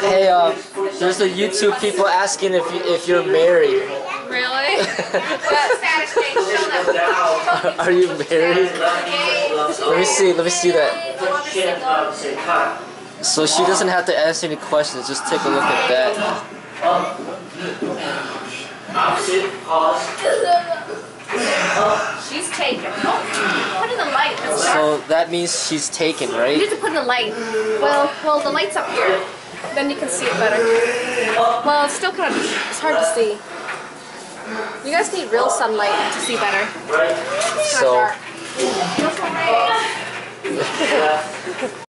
Hey, there's the YouTube people asking if you're married. Really? Are you married? Let me see that. So she doesn't have to answer any questions. Just take a look at that. She's taken. Oh, put in the light. That's dark. So that means she's taken, You right? need to put in the light. Well, the light's up here. Then you can see it better. Well, it's still kind of, it's hard to see. You guys need real sunlight to see better. It's kind of So. dark.